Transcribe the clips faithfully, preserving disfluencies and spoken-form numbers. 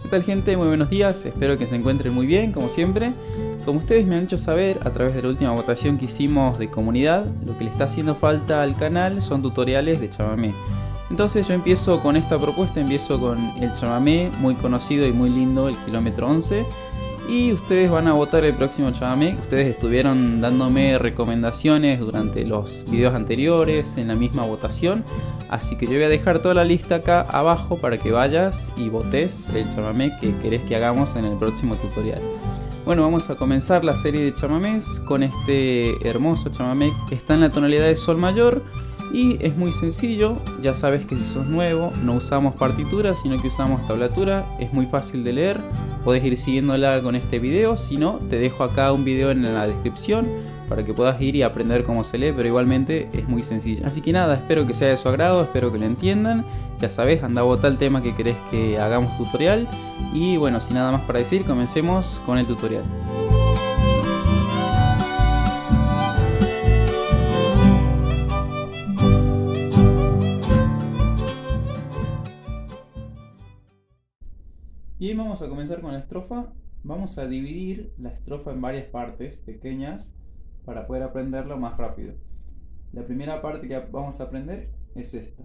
¿Qué tal, gente? Muy buenos días, espero que se encuentren muy bien, como siempre. Como ustedes me han hecho saber a través de la última votación que hicimos de comunidad, lo que le está haciendo falta al canal son tutoriales de chamamé. Entonces yo empiezo con esta propuesta, empiezo con el chamamé muy conocido y muy lindo, el kilómetro once. Y ustedes van a votar el próximo chamamé. Ustedes estuvieron dándome recomendaciones durante los videos anteriores en la misma votación. Así que yo voy a dejar toda la lista acá abajo para que vayas y votes el chamamé que querés que hagamos en el próximo tutorial. Bueno, vamos a comenzar la serie de chamamés con este hermoso chamamé que está en la tonalidad de sol mayor. Y es muy sencillo, ya sabes que si sos nuevo no usamos partitura sino que usamos tablatura, es muy fácil de leer, podés ir siguiéndola con este video, si no te dejo acá un video en la descripción para que puedas ir y aprender cómo se lee, pero igualmente es muy sencillo. Así que nada, espero que sea de su agrado, espero que lo entiendan, ya sabes, anda a votar el tema que querés que hagamos tutorial y bueno, sin nada más para decir, comencemos con el tutorial. Bien, vamos a comenzar con la estrofa. Vamos a dividir la estrofa en varias partes pequeñas para poder aprenderlo más rápido. La primera parte que vamos a aprender es esta.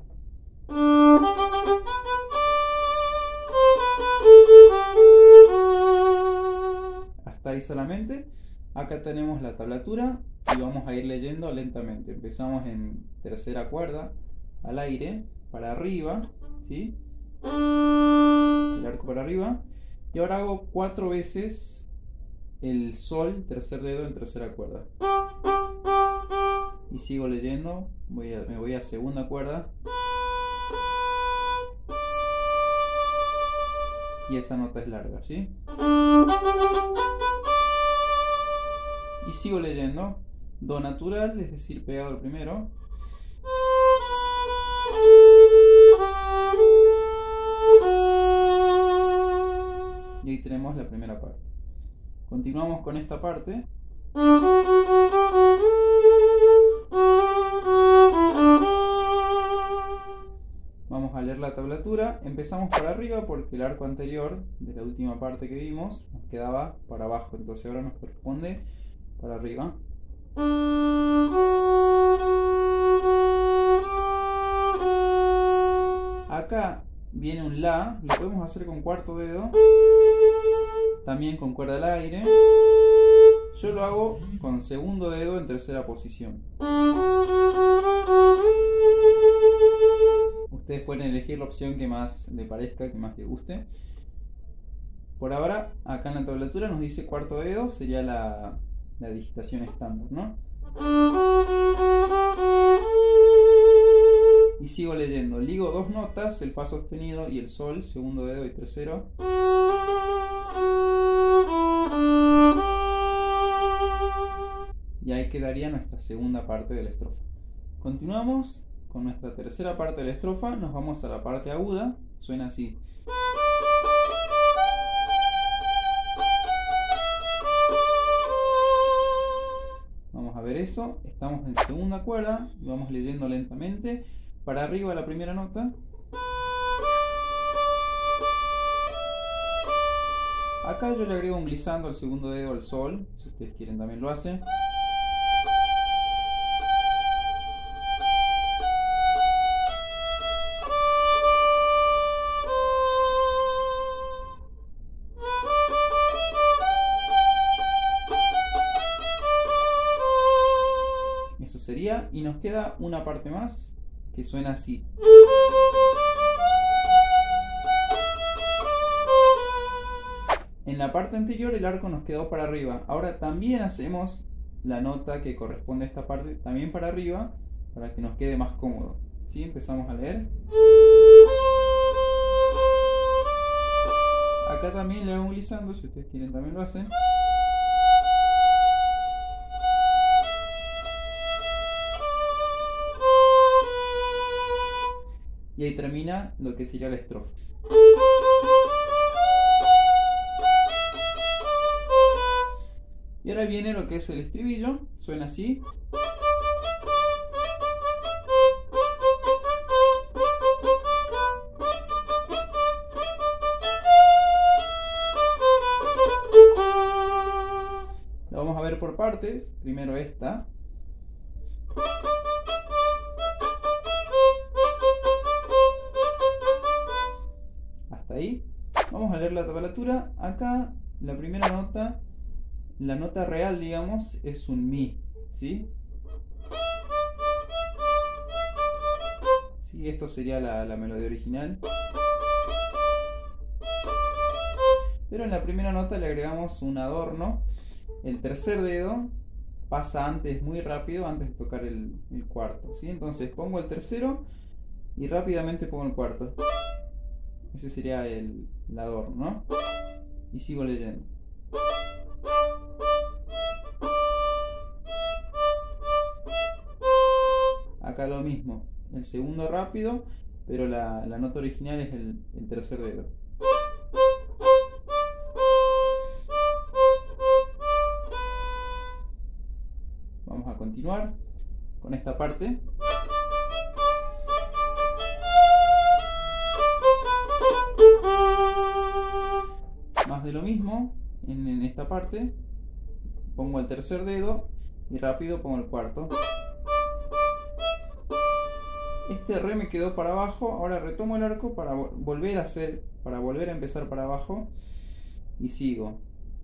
Hasta ahí solamente. Acá tenemos la tablatura y vamos a ir leyendo lentamente. Empezamos en tercera cuerda al aire, para arriba, ¿sí? El arco para arriba, y ahora hago cuatro veces el sol, tercer dedo en tercera cuerda, y sigo leyendo. Voy a, me voy a segunda cuerda y esa nota es larga, ¿sí? Y sigo leyendo do natural, es decir, pegado al primero. Y ahí tenemos la primera parte. Continuamos con esta parte. Vamos a leer la tablatura. Empezamos para arriba porque el arco anterior de la última parte que vimos nos quedaba para abajo. Entonces ahora nos corresponde para arriba. Acá viene un la, lo podemos hacer con cuarto dedo, también con cuerda al aire. Yo lo hago con segundo dedo en tercera posición. Ustedes pueden elegir la opción que más les parezca, que más les guste. Por ahora, acá en la tablatura nos dice cuarto dedo, sería la, la digitación estándar, ¿no? Y sigo leyendo, ligo dos notas, el fa sostenido y el sol, segundo dedo y tercero. Y ahí quedaría nuestra segunda parte de la estrofa. Continuamos con nuestra tercera parte de la estrofa, nos vamos a la parte aguda, suena así. Vamos a ver eso, estamos en segunda cuerda y vamos leyendo lentamente. Para arriba la primera nota. Acá yo le agrego un glissando al segundo dedo al sol, si ustedes quieren también lo hacen. Eso sería, y nos queda una parte más que suena así. En la parte anterior el arco nos quedó para arriba. Ahora también hacemos la nota que corresponde a esta parte también para arriba para que nos quede más cómodo. ¿Sí? Empezamos a leer. Acá también le hago un glissando, si ustedes quieren también lo hacen. Y ahí termina lo que sería la estrofa. Y ahora viene lo que es el estribillo, suena así. partes. Primero esta. Hasta ahí. Vamos a leer la tablatura. Acá la primera nota, la nota real, digamos, es un mi, ¿sí? Sí, esto sería la, la melodía original. Pero en la primera nota le agregamos un adorno. El tercer dedo pasa antes, muy rápido, antes de tocar el, el cuarto, ¿sí? Entonces pongo el tercero y rápidamente pongo el cuarto. Ese sería el, el adorno, ¿no? Y sigo leyendo. Acá lo mismo, el segundo rápido, pero la, la nota original es el, el tercer dedo. Vamos a continuar con esta parte. Más de lo mismo en, en esta parte. Pongo el tercer dedo y rápido pongo el cuarto. Este re me quedó para abajo. Ahora retomo el arco para volver a hacer, para volver a empezar para abajo y sigo.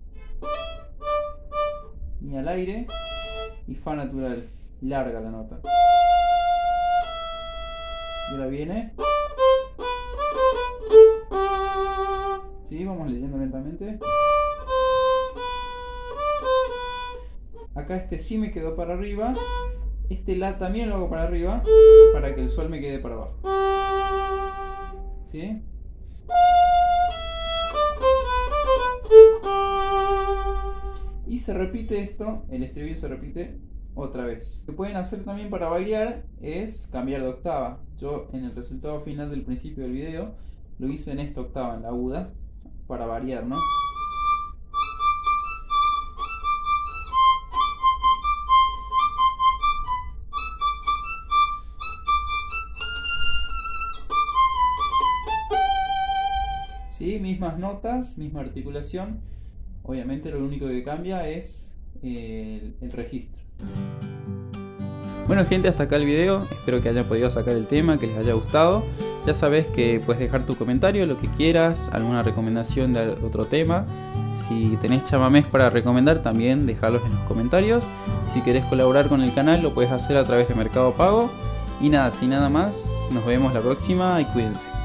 Mi al aire y fa natural, larga la nota. Y ahora viene. Sí, vamos leyendo lentamente. Acá este si me quedó para arriba. Este la también lo hago para arriba, para que el sol me quede para abajo. ¿Sí? Y se repite esto, el estribillo se repite otra vez. Lo que pueden hacer también para variar es cambiar de octava. Yo en el resultado final del principio del video lo hice en esta octava, en la aguda, para variar, ¿no? ¿Sí? Mismas notas, misma articulación. Obviamente lo único que cambia es el, el registro. Bueno gente, hasta acá el video. Espero que hayan podido sacar el tema, que les haya gustado. Ya sabes que puedes dejar tu comentario, lo que quieras, alguna recomendación de otro tema. Si tenés chamamés para recomendar, también dejarlos en los comentarios. Si querés colaborar con el canal, lo puedes hacer a través de Mercado Pago. Y nada, sin nada más, nos vemos la próxima y cuídense.